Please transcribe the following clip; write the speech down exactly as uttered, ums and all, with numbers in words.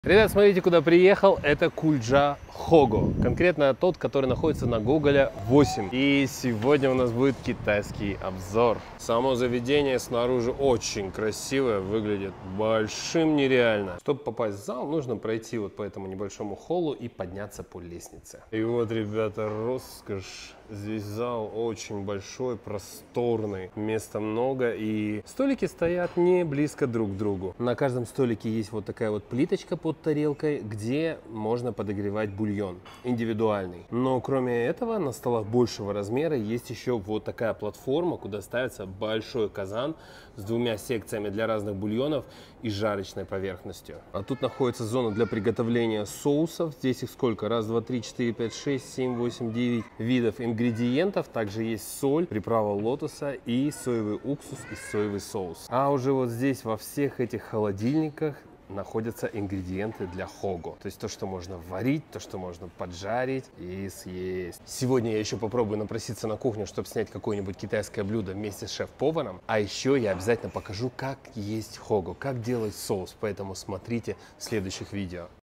Ребят, смотрите, куда приехал. Это Кульджа Хого. Конкретно тот, который находится на Гоголя восемь. И сегодня у нас будет китайский обзор. Само заведение снаружи очень красивое, выглядит большим нереально. Чтобы попасть в зал, нужно пройти вот по этому небольшому холлу и подняться по лестнице. И вот, ребята, роскошь. Здесь зал очень большой, просторный, места много, и столики стоят не близко друг к другу. На каждом столике есть вот такая вот плиточка под тарелкой, где можно подогревать бульон, индивидуальный. Но кроме этого, на столах большего размера есть еще вот такая платформа, куда ставится большой казан с двумя секциями для разных бульонов и жарочной поверхностью. А тут находится зона для приготовления соусов. Здесь их сколько? Раз, два, три, четыре, пять, шесть, семь, восемь, девять видов ингредиентов. Также есть соль, приправа лотоса и соевый уксус и соевый соус. А уже вот здесь во всех этих холодильниках находятся ингредиенты для хого. То есть то, что можно варить, то, что можно поджарить и съесть. Сегодня я еще попробую напроситься на кухню, чтобы снять какое-нибудь китайское блюдо вместе с шеф-поваром. А еще я обязательно покажу, как есть хого, как делать соус. Поэтому смотрите в следующих видео.